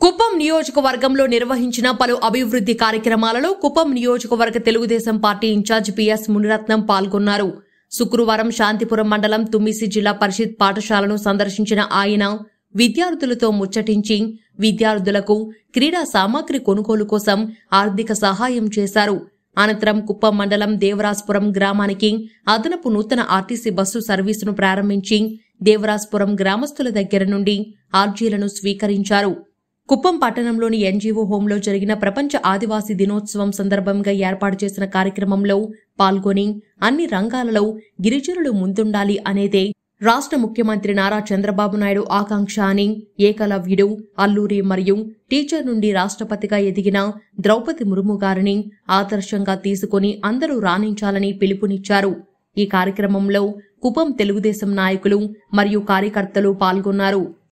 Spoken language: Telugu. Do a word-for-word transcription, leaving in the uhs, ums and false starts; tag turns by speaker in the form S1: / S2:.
S1: కుప్పం నియోజకవర్గంలో నిర్వహించిన పలు అభివృద్ధి కార్యక్రమాలలో కుప్పం నియోజకవర్గ Telugu Desam party incharge P S Muniratnam పాల్గొన్నారు. శుక్రవారం శాంతిపురం మండలం తుమ్మిసి జిల్లా పరిషత్ పాఠశాలను సందర్శించిన ఆయన విద్యార్థులతో ముచ్చటించి విద్యార్థులకు క్రీడా సామాగ్రి కొనుగోలు కోసం ఆర్థిక సహాయం చేశారు. అనంతరం కుప్పం మండలం దేవరాజపురం గ్రామానికి అదనపు నూతన ఆర్టీసీ బస్సు సర్వీసును ప్రారంభించి దేవరాజపురం గ్రామస్తుల దగ్గర నుండి ఆర్జీలను స్వీకరించారు. కుప్పం పట్టణంలోని ఎన్జీఓ హోంలో జరిగిన ప్రపంచ ఆదివాసీ దినోత్సవం సందర్భంగా ఏర్పాటు చేసిన కార్యక్రమంలో పాల్గొని అన్ని రంగాలలో గిరిజనులు ముందుండాలి అనేదే రాష్ట్ర ముఖ్యమంత్రి నారా చంద్రబాబు నాయుడు ఆకాంక్ష అని, ఏకలవ్యుడు, అల్లూరి మరియు టీచర్ నుండి రాష్ట్రపతిగా ఎదిగిన ద్రౌపది ముర్ము గారిని ఆదర్శంగా తీసుకుని అందరూ రాణించాలని పిలుపునిచ్చారు. ఈ కార్యక్రమంలో కుప్పం తెలుగుదేశం నాయకులు మరియు కార్యకర్తలు పాల్గొన్నారు.